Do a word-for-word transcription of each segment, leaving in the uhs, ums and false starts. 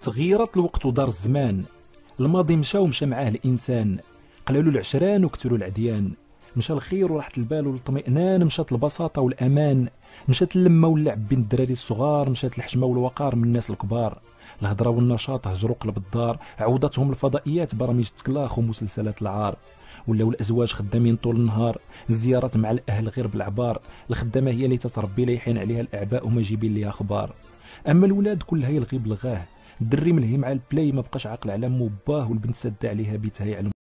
تغيرت الوقت ودار الزمان، الماضي مشى ومشى معاه الانسان، قلالوا العشران وكثروا العديان، مشى الخير وراحت البال والاطمئنان، مشات البساطه والامان، مشات اللمه واللعب بين الدراري الصغار، مشات الحشمه والوقار من الناس الكبار، الهضره والنشاط هجروا قلب الدار، عودتهم الفضائيات برامج تكلاخ ومسلسلات العار، ولاو الازواج خدامين طول النهار، الزيارات مع الاهل غير بالعبار، الخدامه هي اللي تتربي ليحين عليها الاعباء وما جايبين ليها اخبار، اما الولاد كلها يلغي بلغاه، الدري ملهي مع البلاي ما بقاش عاقل على مو باه، والبنت ساده عليها بيتها يعلم.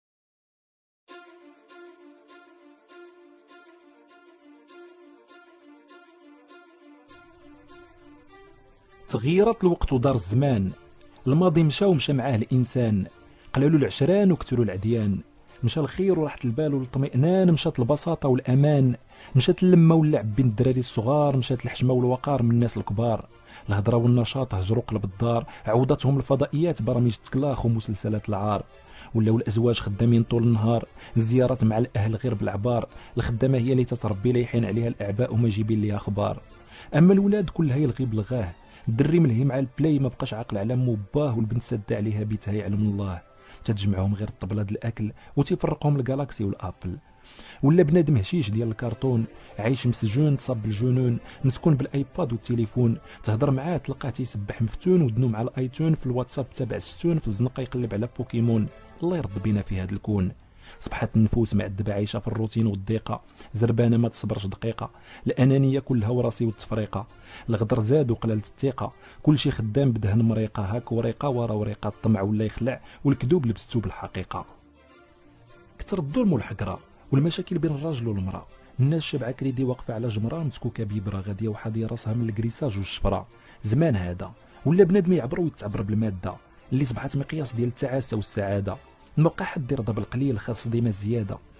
تغيرت الوقت ودار الزمان، الماضي مشى ومشى معاه الانسان، قلالوا العشران وكثروا العديان، مشى الخير وراحت البال والاطمئنان، مشات البساطه والامان، مشات اللمه واللعب بين الدراري الصغار، مشات الحشمه والوقار من الناس الكبار، الهضره والنشاط هجروا قلب الدار، عودتهم الفضائيات برامج تكلاخ ومسلسلات العار، ولاو الازواج خدامين طول النهار، الزيارات مع الاهل غير بالعبار، الخدامه هي اللي تتربي ليحين عليها الاعباء وما جايبين ليها اخبار، اما الولاد كلها يلغي بلغاه، الدري ملهي مع البلاي ما بقاش عاقل على مو باه، والبنت ساده عليها بيتها يعلم الله، تتجمعهم غير الطبله د الاكل وتيفرقهم الجالاكسي والابل، ولا بنادم هشيش ديال الكرتون، عايش مسجون تصاب بالجنون، مسكون بالايباد والتليفون، تهضر معاه تلقاه تيسبح مفتون، ودنو مع الايتون، في الواتساب تابع ستون، في الزنقه يقلب على بوكيمون، الله يرضى بينا في هذا الكون. صبحت النفوس معذبه عايشه في الروتين والضيقه، زربانه ما تصبرش دقيقه، الانانيه كلها وراسي والتفريقه، الغدر زاد وقللت الثقه، كل شي خدام بدهن مريقه، هاك وريقه ورا وريقه، الطمع ولا يخلع، والكذوب لبستو بالحقيقه. كثر الظلم والحقره والمشاكل بين الراجل والمراه، الناس شابعه كريدي واقفه على جمره متكوكه بيبره غاديه وحاديه راسها من الكريساج والشفره، زمان هذا ولا بنادم يعبر ويتعبر بالماده اللي صبحت مقياس ديال التعاسه والسعاده، ما بقى حد يرضى بالقليل، خاص ديما زياده،